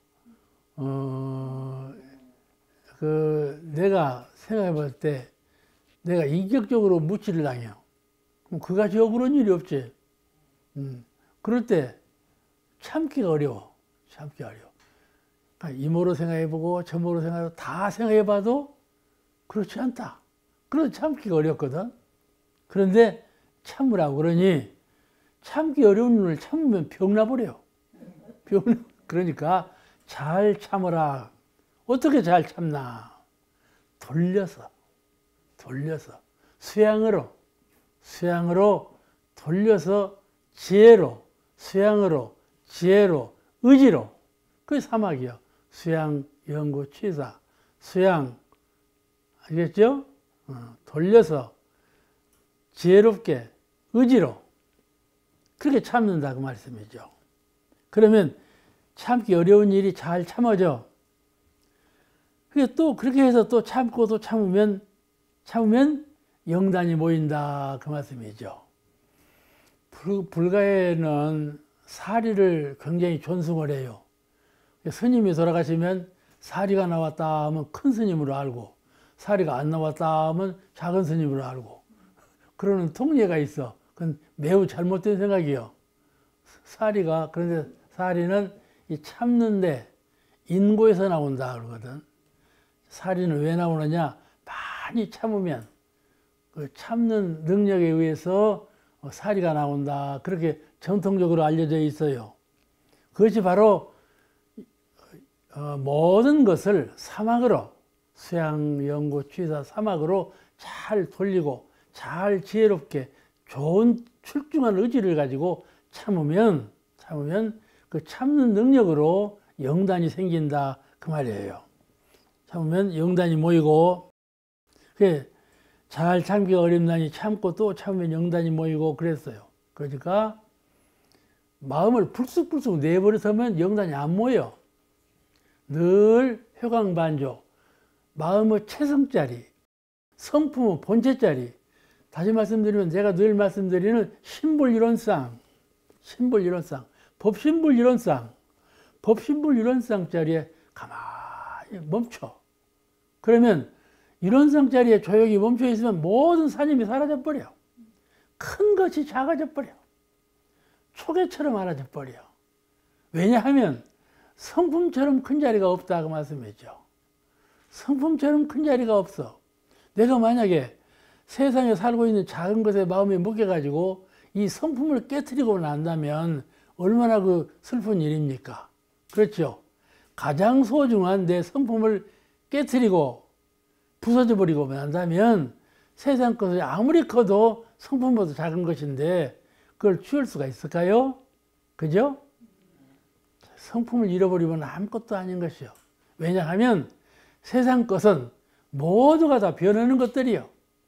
어, 그 내가 생각해 볼 때 내가 인격적으로 무치를 당해요. 그럼 그같이 억울한 일이 없지. 음, 그럴 때 참기가 어려워. 참기가 어려워. 그러니까 이모로 생각해보고 저모로 생각해보고 다 생각해봐도 그렇지 않다. 그래서 참기가 어렵거든. 그런데 참으라고 그러니 참기 어려운 일을 참으면 병나버려요. 병나. 그러니까 잘 참으라. 어떻게 잘 참나? 돌려서. 돌려서 수양으로 수양으로 돌려서 지혜로 수양으로 지혜로 의지로 그게 사막이요. 수양 연구 취사 수양 알겠죠? 어, 돌려서 지혜롭게 의지로 그렇게 참는다 그 말씀이죠. 그러면 참기 어려운 일이 잘 참아져. 그게 또 그렇게 해서 또 참고 또 참으면 참으면 영단이 모인다 그 말씀이죠. 불, 불가에는 사리를 굉장히 존숭을 해요. 스님이 돌아가시면 사리가 나왔다 하면 큰 스님으로 알고 사리가 안 나왔다 하면 작은 스님으로 알고 그러는 통례가 있어. 그건 매우 잘못된 생각이에요. 사리가 그런데 사리는 이 참는데 인고에서 나온다 그러거든. 사리는 왜 나오느냐? 많이 참으면 그 참는 능력에 의해서 사리가 나온다. 그렇게 전통적으로 알려져 있어요. 그것이 바로 모든 것을 사막으로 수양, 연구, 취사, 사막으로 잘 돌리고 잘 지혜롭게 좋은 출중한 의지를 가지고 참으면 참으면 그 참는 능력으로 영단이 생긴다 그 말이에요. 참으면 영단이 모이고 잘 참기가 어렵나니 참고 또 참으면 영단이 모이고 그랬어요. 그러니까 마음을 불쑥불쑥 내버려서면 영단이 안 모여. 늘 회광반조 마음의 체성짜리 성품의 본체짜리 다시 말씀드리면 제가 늘 말씀드리는 신불이론상 신불이론상 법신불이론상 법신불이론상짜리에 가만히 멈춰. 그러면 이론상 자리에 조용히 멈춰 있으면 모든 산임이 사라져 버려. 큰 것이 작아져 버려. 초계처럼 알아져 버려. 왜냐하면 성품처럼 큰 자리가 없다 그 말씀이죠. 성품처럼 큰 자리가 없어. 내가 만약에 세상에 살고 있는 작은 것에 마음이 묶여가지고 이 성품을 깨트리고 난다면 얼마나 그 슬픈 일입니까? 그렇죠. 가장 소중한 내 성품을 깨트리고 부서져 버리고 난다면 세상 것이 아무리 커도 성품보다 작은 것인데 그걸 취할 수가 있을까요? 그죠? 성품을 잃어버리면 아무것도 아닌 것이요. 왜냐하면 세상 것은 모두가 다 변하는 것들이요.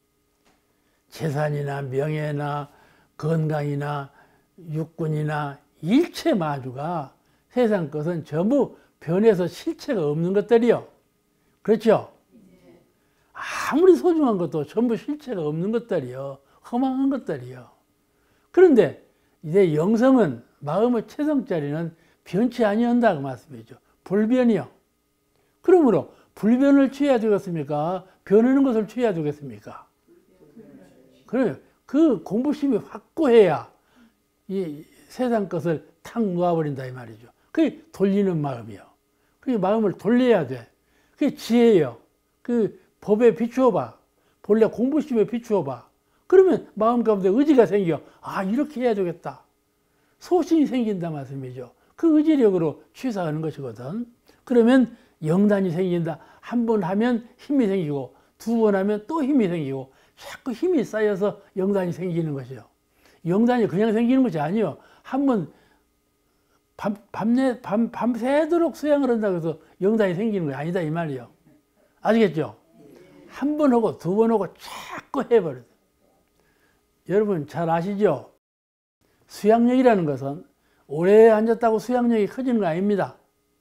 재산이나 명예나 건강이나 육군이나 일체 마주가 세상 것은 전부 변해서 실체가 없는 것들이요. 그렇죠? 아무리 소중한 것도 전부 실체가 없는 것들이요. 허망한 것들이요. 그런데 이제 영성은 마음의 체성자리는 변치 아니한다고 말씀이죠. 불변이요. 그러므로 불변을 취해야 되겠습니까? 변하는 것을 취해야 되겠습니까? 그래요. 그 공부심이 확고해야 이 세상 것을 탁 놓아버린다 이 말이죠. 그게 돌리는 마음이요. 그게 마음을 돌려야 돼. 그게 지혜예요. 그 법에 비추어봐. 본래 공부심에 비추어봐. 그러면 마음 가운데 의지가 생겨. 아, 이렇게 해야 되겠다. 소신이 생긴다 말씀이죠. 그 의지력으로 취사하는 것이거든. 그러면 영단이 생긴다. 한 번 하면 힘이 생기고 두 번 하면 또 힘이 생기고 자꾸 힘이 쌓여서 영단이 생기는 것이요. 영단이 그냥 생기는 것이 아니요. 한번 밤, 밤내, 밤, 밤새도록 수양을 한다고 해서 영단이 생기는 게 아니다 이 말이요. 아시겠죠? 한 번 하고 두 번 하고 자꾸 해버려요. 여러분 잘 아시죠? 수양력이라는 것은 오래 앉았다고 수양력이 커지는 거 아닙니다.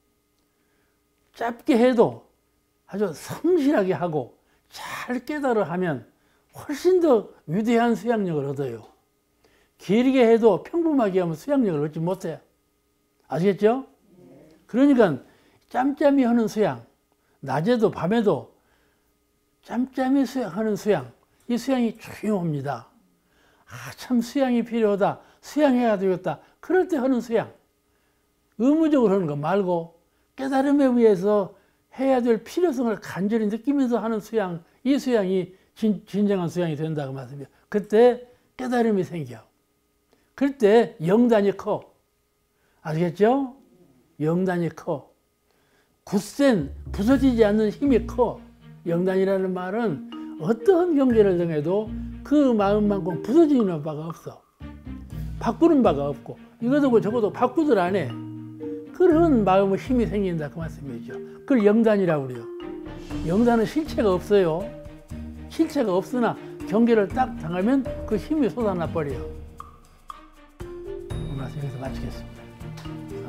짧게 해도 아주 성실하게 하고 잘 깨달아 하면 훨씬 더 위대한 수양력을 얻어요. 길게 해도 평범하게 하면 수양력을 얻지 못해요. 아시겠죠? 그러니까 짬짬이 하는 수양, 낮에도 밤에도 짬짬이 수양하는 수양, 이 수양이 중요합니다. 아, 참 수양이 필요하다, 수양해야 되겠다, 그럴 때 하는 수양. 의무적으로 하는 거 말고 깨달음에 의해서 해야 될 필요성을 간절히 느끼면서 하는 수양, 이 수양이 진, 진정한 수양이 된다고 말씀이에요. 그때 깨달음이 생겨. 그때 영단이 커. 아시겠죠? 영단이 커. 굳센 부서지지 않는 힘이 커. 영단이라는 말은 어떠한 경계를 정해도 그 마음만큼 부서지는 바가 없어. 바꾸는 바가 없고 이것도 저것도 바꾸들 안 해. 그런 마음의 힘이 생긴다 그 말씀이죠. 그걸 영단이라고 그래요. 영단은 실체가 없어요. 실체가 없으나 경계를 딱 당하면 그 힘이 솟아나 버려요. 오늘 말씀 여기서 마치겠습니다.